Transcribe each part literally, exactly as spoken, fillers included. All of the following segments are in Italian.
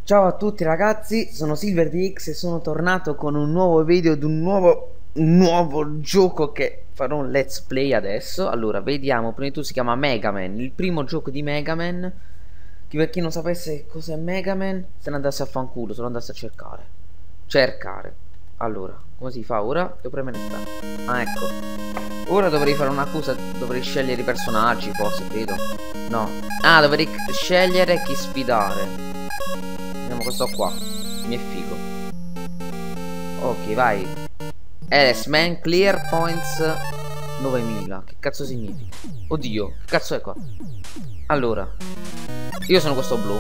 Ciao a tutti ragazzi, sono SilverDX e sono tornato con un nuovo video di un nuovo, un nuovo gioco che farò un let's play adesso. Allora, vediamo, prima di tutto si chiama Mega Man, il primo gioco di Mega Man. Chi per chi non sapesse cos'è Mega Man, se ne andasse a fanculo, se lo andasse a cercare. Cercare. Allora, come si fa ora? Devo premere sta. Ah, ecco. Ora dovrei fare una cosa, dovrei scegliere i personaggi, forse, credo. No. Ah, dovrei scegliere chi sfidare. Vediamo questo qua. Mi è figo. Ok, vai. S Man Clear Points novemila. Che cazzo significa? Oddio, che cazzo è qua? Allora, io sono questo blu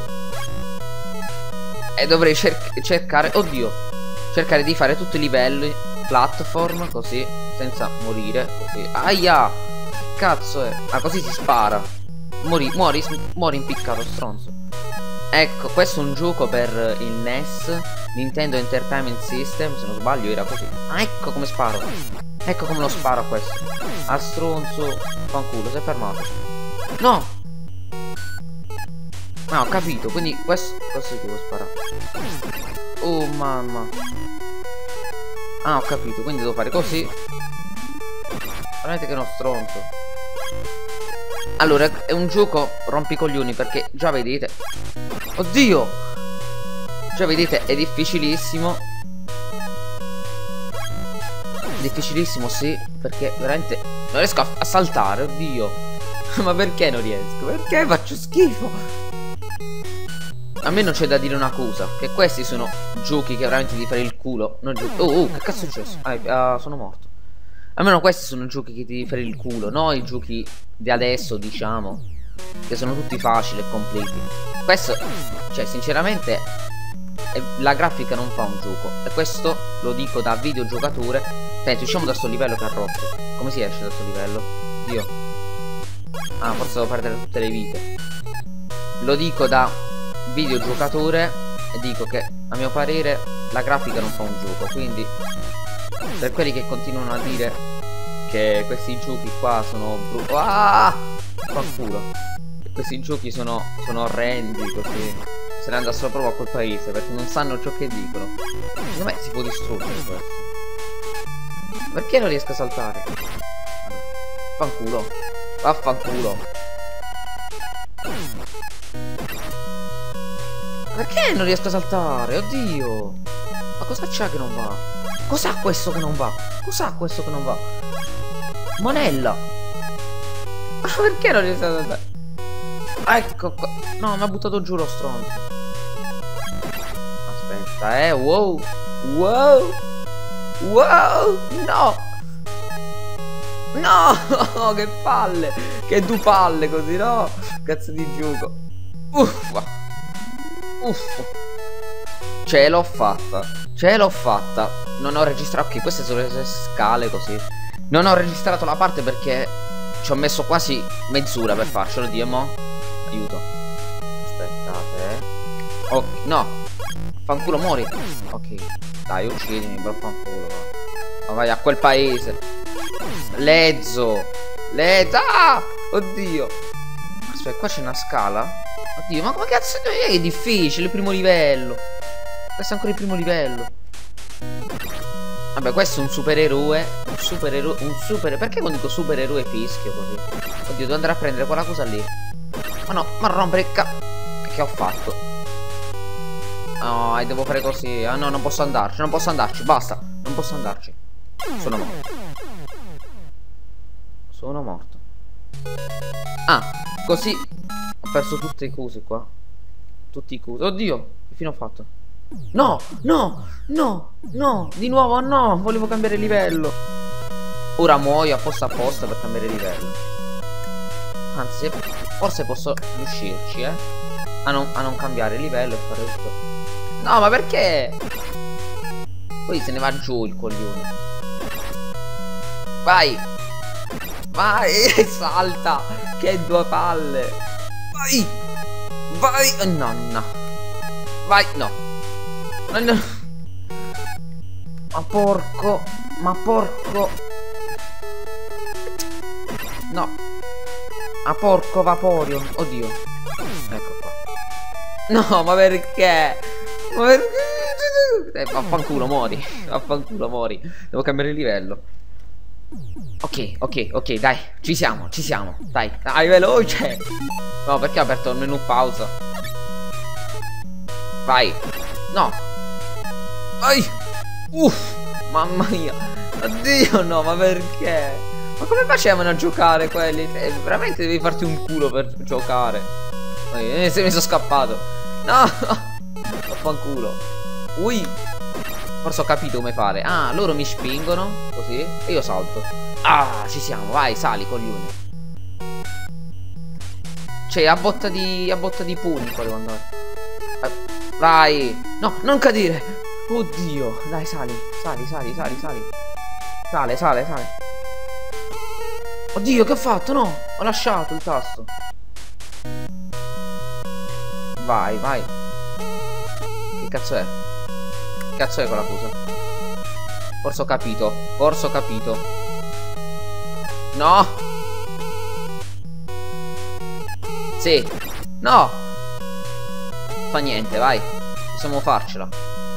e dovrei cer cercare. Oddio, cercare di fare tutti i livelli platform così, senza morire. Così. Aia! Che cazzo è? Ah, così si spara. Muori, muori, muori impiccato, stronzo. Ecco, questo è un gioco per il N E S, Nintendo Entertainment System, se non sbaglio era così. Ah, ecco come sparo. Ecco come lo sparo a questo. A stronzo. Fanculo, si è fermato. No! Ah, ho capito, quindi questo, questo devo sparare. Oh mamma. Ah, ho capito, quindi devo fare così. Veramente che è uno stronzo. Allora, è un gioco rompicoglioni perché già vedete. Oddio! Già vedete, è difficilissimo. Difficilissimo, sì, perché veramente non riesco a, a saltare, oddio. Ma perché non riesco? Perché faccio schifo? A me non c'è da dire una cosa, che questi sono giochi che veramente devi fare il culo. Non giochi. Oh, oh, che cazzo è successo? Ah, uh, sono morto. Almeno questi sono giochi che ti devi fare il culo, no i giochi di adesso, diciamo, che sono tutti facili e completi. Questo, cioè, sinceramente, è, la grafica non fa un gioco. E questo lo dico da videogiocatore. Senti, usciamo da sto livello che ha rotto. Come si esce da sto livello? Dio. Ah, forse devo perdere tutte le vite. Lo dico da videogiocatore e dico che, a mio parere, la grafica non fa un gioco. Quindi, per quelli che continuano a dire che questi giochi qua sono brutti, ah! Fanculo. Questi giochi sono, sono orrendi, così se ne andassero proprio a quel paese, perché non sanno ciò che dicono. Secondo me si può distruggere questo. Perché non riesco a saltare? Fanculo. Vaffanculo. Perché non riesco a saltare? Oddio. Ma cosa c'ha che non va? Cos'ha questo che non va? Cos'ha questo che non va? Monella. Ma perché non riesco a saltare? Ecco qua. No, mi ha buttato giù lo stronzo. Aspetta, eh. Wow. Wow. Wow. No. No. Che palle. Che due palle così, no? Cazzo di gioco. Uffa. Uffa. Ce l'ho fatta. Ce l'ho fatta. Non ho registrato. Ok, queste sono le scale così. Non ho registrato la parte perché ci ho messo quasi mezz'ora per farcelo. Diamo. Aiuto. Aspettate. Ok, no. Fanculo, muori. Ok. Dai, uccidimi, bro, fanculo. Ma vai a quel paese. Lezzo. Lezzo. Ah! Oddio. Aspetta, qua c'è una scala. Oddio, ma come cazzo è difficile il primo livello? Questo è ancora il primo livello. Vabbè, questo è un supereroe. Un supereroe. Un super. Perché quando dico supereroe fischio così? Oddio, devo andare a prendere quella cosa lì. Ma no, ma rompere ca... Che ho fatto? No, devo fare così. Ah no, non posso andarci, non posso andarci, basta. Non posso andarci. Sono morto. Sono morto. Ah, così ho perso tutte le cose qua. Tutti i cosi. Oddio, che fine ho fatto? No, no, no, no. Di nuovo no, volevo cambiare livello. Ora muoio apposta apposta per cambiare livello. Anzi, forse posso riuscirci, eh A non, a non cambiare livello e fare tutto. No, ma perché? Poi se ne va giù il coglione. Vai. Vai, salta. Che due palle. Vai. Vai. Oh, nonna. Vai, no. Oh, no. Ma porco. Ma porco. No. Ma porco Vaporeon. Oddio. Ecco qua. No, ma perché? Ma perché? Eh, vaffanculo, muori. Vaffanculo, muori. Devo cambiare livello. Ok, ok, ok, dai. Ci siamo, ci siamo. Dai, dai, veloce. No, perché ho aperto il menu pausa? Vai. No. Ai. Uff. Mamma mia. Oddio, no, ma perché? Ma come facevano a giocare quelli? Eh, veramente devi farti un culo per giocare. Eh, se mi sono scappato. No. Vaffanculo. Ui. Forse ho capito come fare. Ah, loro mi spingono così e io salto. Ah, ci siamo. Vai, sali, coglione. Cioè, a botta di a botta di pugni qua devo andare. eh, Vai. No, non cadere. Oddio. Dai, sali. Sali, sali, sali, sali. Sale, sale, sale. Oddio, che ho fatto? No, ho lasciato il tasto. Vai, vai. Che cazzo è? Che cazzo è quella cosa? Forse ho capito. Forse ho capito. No. Sì. No. Fa niente, vai. Possiamo farcela.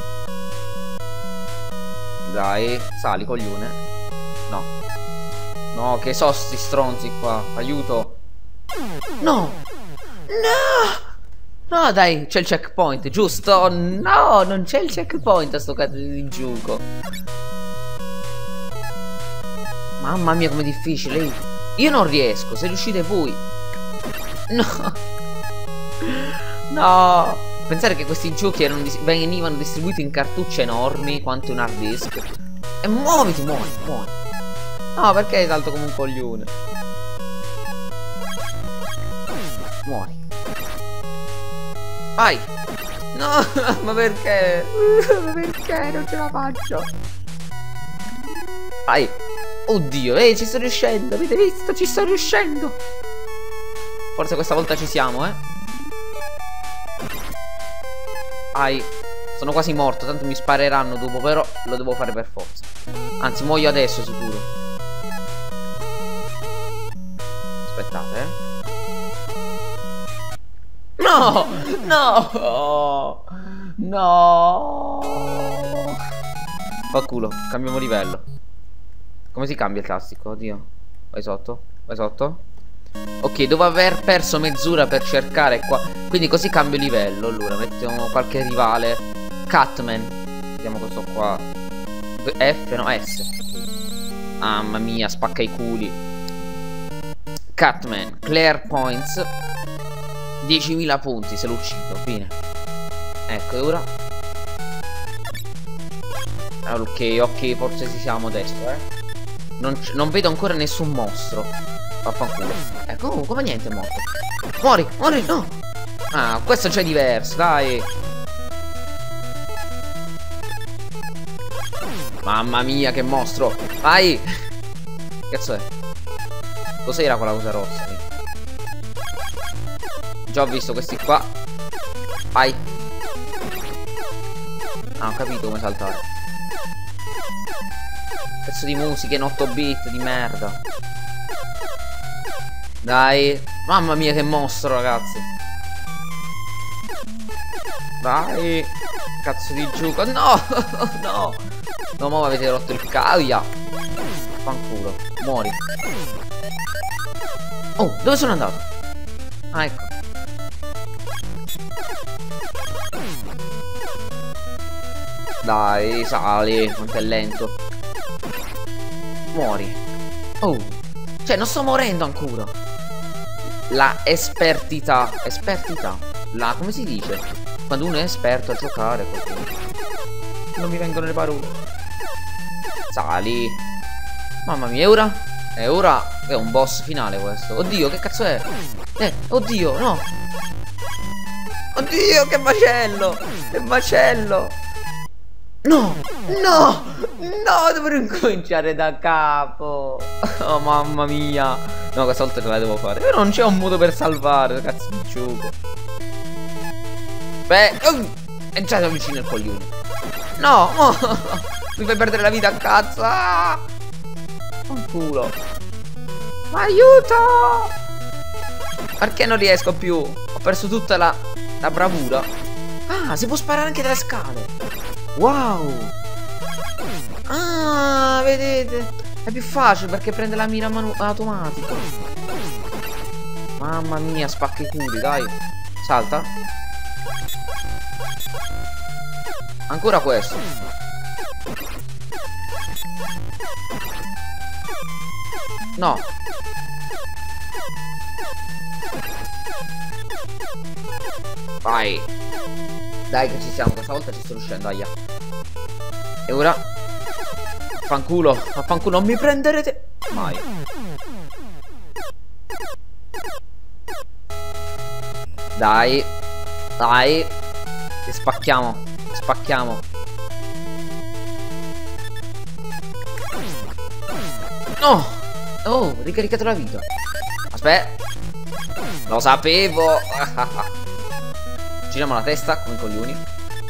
Dai, sali, coglione. No. No, che so sti stronzi qua. Aiuto. No. No. No, dai, c'è il checkpoint, giusto? No, non c'è il checkpoint a sto cazzo di gioco. Mamma mia, com'è difficile. Io non riesco, se riuscite voi. No. No. Pensare che questi giochi erano dis venivano distribuiti in cartucce enormi quanto un hard disk. E muoviti, muovi, muovi. No, perché hai salto come un coglione? Muori. Vai. No, ma perché? Ma perché non ce la faccio? Vai. Oddio, ehi, ci sto riuscendo. Avete visto? Ci sto riuscendo. Forse questa volta ci siamo, eh. Vai. Sono quasi morto, tanto mi spareranno dopo, però lo devo fare per forza. Anzi, muoio adesso sicuro. Aspettate, eh. No! No! No! Fa culo, cambiamo livello. Come si cambia il tastico? Oddio. Vai sotto, vai sotto. Ok, devo aver perso mezz'ora per cercare qua. Quindi così cambio livello. Allora, mettiamo qualche rivale. Catman. Vediamo questo qua. F, no, S. Mamma mia, spacca i culi. Catman, Claire Points. diecimila punti se lo uccido. Fine. Ecco, e ora. Ok, ok, forse ci siamo adesso, eh. Non, non vedo ancora nessun mostro. Vaffanculo. Ecco, oh, come niente è morto. Muori, muori, no. Ah, questo c'è diverso, dai. Mamma mia, che mostro. Vai. Che cazzo è? Cos'era quella cosa rossa lì? Già ho visto questi qua. Vai. Ah, ho capito come saltare. Pezzo di musica in otto bit di merda. Dai. Mamma mia che mostro, ragazzi. Dai. Cazzo di gioco. No. No. No, ma avete rotto il cavia. Fanculo. Muori. Oh, dove sono andato? Ah, ecco. Dai, sali. Quanto è lento. Muori. Oh. Cioè, non sto morendo ancora. La espertità. Espertità. La, come si dice? Quando uno è esperto a giocare. Non mi vengono le parole. Sali. Mamma mia, e ora? E ora è un boss finale questo. Oddio, che cazzo è? Eh, oddio, no. Oddio, che macello. Che macello. No, no, no, devo ricominciare da capo. Oh, mamma mia. No, questa volta ce la devo fare. Però non c'è un modo per salvare, cazzo di gioco. Beh, uh, è già vicino al coglione. No, oh, mi fai perdere la vita a cazzo. Ah, un culo. Ma aiuto. Perché non riesco più? Ho perso tutta la, la bravura. Ah, Ah, si può sparare anche dalle scale. Wow. Ah, vedete? È più facile perché prende la mira automatica. Mamma mia, spacca i culi, dai. Salta. Ancora questo. No. Vai. Dai che ci siamo, questa volta ci sto riuscendo, aia. E ora Affanculo, affanculo, non mi prenderete mai. Dai. Dai. Che spacchiamo. Spacchiamo. No. Oh, ricaricato la vita. Aspetta. Lo sapevo. Giriamo la testa come i coglioni.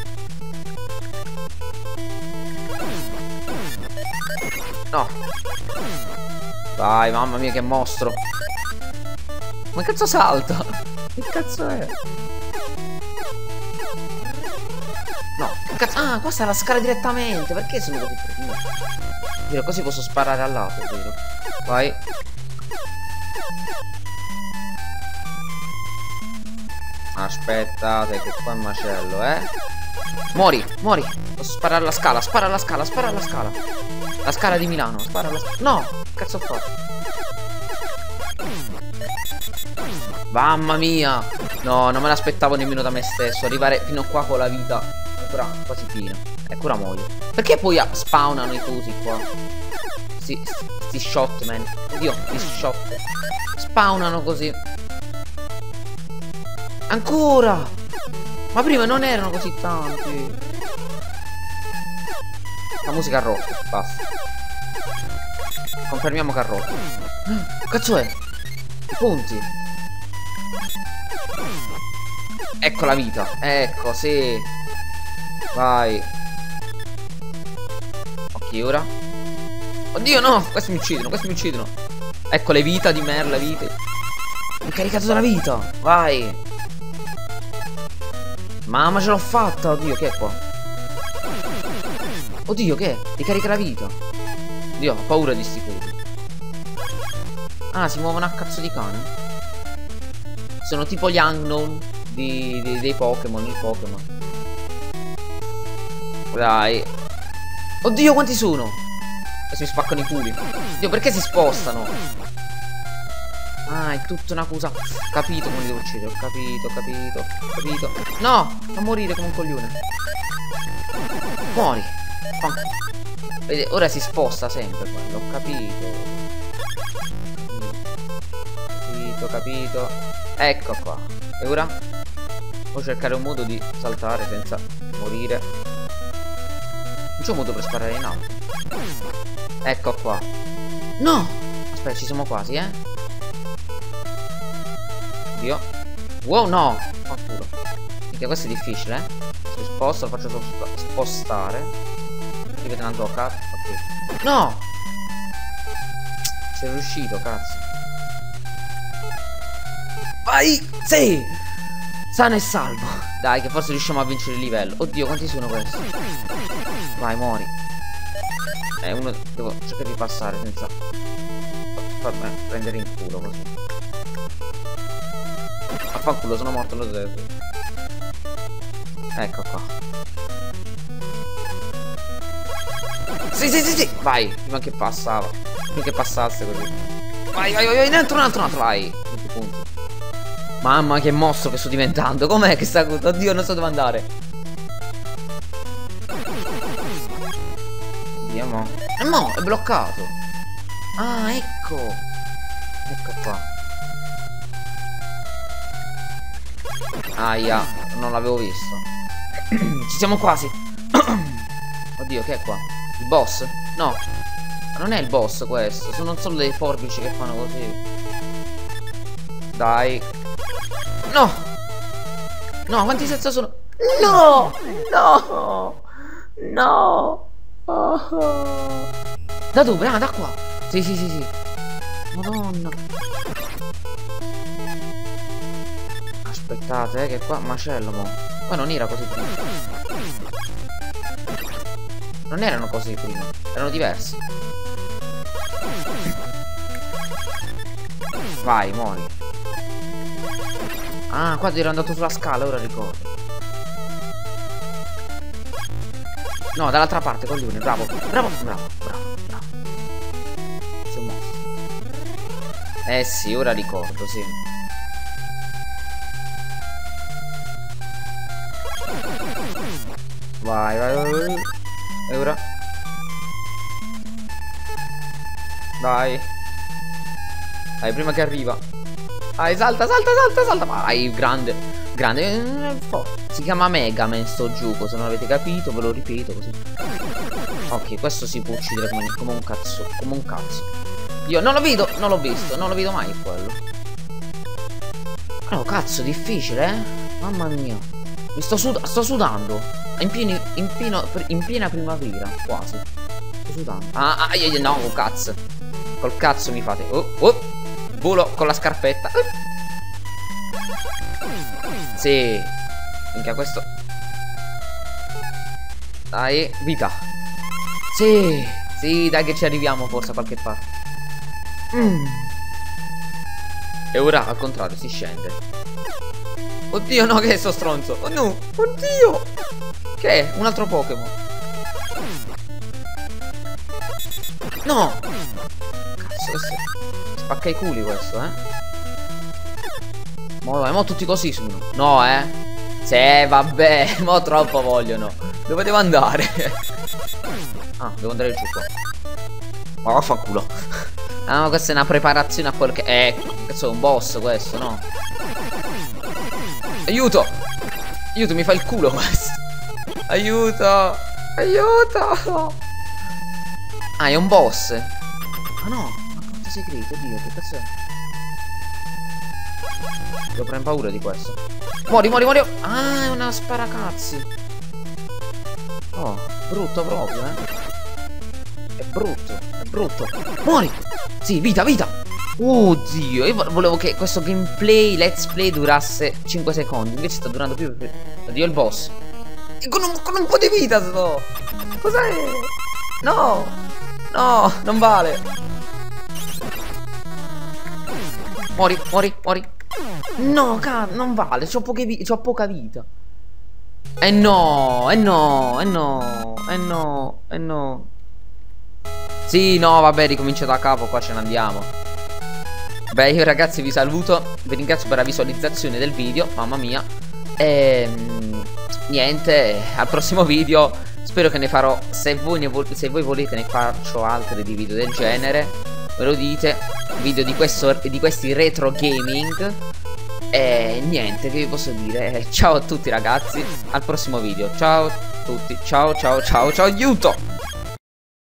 No. Vai, mamma mia che mostro. Ma cazzo salta? Che cazzo è? No, che cazzo. Ah, qua sta la scala direttamente. Perché sono così preciso? Vero, così posso sparare al lato, vero? Vai. Aspettate che qua è un macello, eh. Muori, muori. Posso sparare alla scala, spara alla scala, spara alla scala. La scala di Milano, spara alla scala. No, cazzo ho fatto? Mamma mia. No, non me l'aspettavo nemmeno da me stesso. Arrivare fino a qua con la vita ancora quasi piena. E ora muoio. Perché poi spawnano i cosi qua? Sti, sti shot, man. Oddio, sti shot. Spawnano così. Ancora. Ma prima non erano così tanti. La musica ha rotto, basta. Confermiamo che ha rotto. Cazzo è? I punti. Ecco la vita. Ecco, sì. Vai. Ok, ora. Oddio, no. Questi mi uccidono, questi mi uccidono. Ecco le vita di merda, vite. Mi ho caricato della vita. Vai. Mamma, ce l'ho fatta. Oddio, che è qua? Oddio, che è? Ricarica la vita. Oddio, ho paura di sti cosi. Ah, si muovono a cazzo di cane. Sono tipo gli unknown di, di, dei Pokémon, i Pokémon. Dai. Oddio, quanti sono? Adesso mi spaccano i culi. Oddio, perché si spostano? Ah, è tutta una cosa. Capito come li devo uccidere. Ho capito, ho capito, ho capito. No, non morire come un coglione. Muori. Vedi, ora si sposta sempre quello. Ho capito. Capito, capito. Ecco qua. E ora? Devo cercare un modo di saltare senza morire. Non c'è un modo per sparare in alto. Ecco qua. No! Aspetta, ci siamo quasi, eh. Oddio. Wow, no! Fanculo. Perché questo è difficile, eh. Se sposto, lo faccio solo spostare. Vedete una zocca? Ok. No! Sei riuscito, cazzo. Vai! Sì! Sano e salvo. Dai, che forse riusciamo a vincere il livello. Oddio, quanti sono questi? Vai, muori. Eh, uno devo cercare di passare senza farmi prendere in culo così. Affanculo, sono morto lo stesso. Ecco qua. Sì, sì, sì, sì. Vai, prima che passava. Prima che passasse così. Vai, vai, vai, vai. Un altro, un altro, un altro. Vai. Tutti i punti. Mamma, che mostro che sto diventando. Com'è che sta cosa? Oddio, non so dove andare. Andiamo. Eh no, è bloccato. Ah, ecco. Ecco qua. Aia, non l'avevo visto. Ci siamo quasi. Oddio, che è qua? Il boss? No, non è il boss questo. Sono solo dei forbici che fanno così. Dai. No. No, quanti senza sono? No. No. No. Oh. Da dove? Ah, da qua. Sì, sì, sì, sì. Madonna. Aspettate, eh, che qua macello, mo. Ma non era così prima. Non erano così prima. Erano diversi. Vai, muori. Ah, qua ero andato sulla scala, ora ricordo. No, dall'altra parte, coglione, bravo. Bravo, bravo, bravo, bravo. Si è mosso. Eh sì, ora ricordo, sì. Vai, vai, vai, vai. E ora? Vai. Vai, prima che arriva. Vai, salta, salta, salta, salta. Vai, grande. Grande. Si chiama Mega Man sto gioco, se non avete capito, ve lo ripeto così. Ok, questo si può uccidere come, come un cazzo. Come un cazzo. Io non lo vedo, non l'ho visto, non lo vedo mai quello. Oh, cazzo, difficile, eh? Mamma mia. Mi sto, sud sto sudando. In, pieni, in, pieno, in piena primavera, quasi. Sto sudando. Ah, ah, ah, no, cazzo. Col cazzo mi fate. Oh, oh. Volo con la scarpetta. Uh. Sì. Minchia, questo. Dai, vita. Sì. Sì, dai che ci arriviamo forse a qualche parte. Mm. E ora al contrario si scende. Oddio, no, che è sto stronzo. Oh no, oddio. Che è? Un altro Pokémon. No. Cazzo, questo spacca i culi questo, eh. Mo, mo tutti così sono. No, eh. Sì, vabbè. Mo troppo vogliono. Dove devo andare? Ah, devo andare giù qua. Ma vaffanculo. Ah, ma questa è una preparazione a quel che... Eh, cazzo, è un boss questo, no? Aiuto! Aiuto, mi fa il culo questo. Aiuto! Aiuto! Ah, è un boss. Ah no, ma porta segreto, Dio, che cazzo è? Devo prendere paura di questo. Muori, muori, muori. Ah, è una sparacazzi. Oh, brutto proprio, eh. È brutto, è brutto. Muori! Sì, vita, vita! Oddio, io volevo che questo gameplay, let's play durasse cinque secondi. Invece sta durando più. Oddio, il boss. E con un, con un po' di vita sto. Cos'è? No! No, non vale. Muori, muori, muori. No, cazzo, non vale. C'ho poche vi c'ho poca vita. Eh no, eh no, eh no, eh no, eh no. Sì, no, vabbè, ricomincio da capo, qua ce ne andiamo. Beh, io ragazzi vi saluto. Vi ringrazio per la visualizzazione del video. Mamma mia. E niente, al prossimo video. Spero che ne farò. Se voi, ne vo se voi volete ne faccio altri di video del genere. Me lo dite. Video di, questo, di questi retro gaming. E niente, che vi posso dire? Ciao a tutti ragazzi. Al prossimo video. Ciao a tutti. Ciao ciao ciao ciao. Aiuto.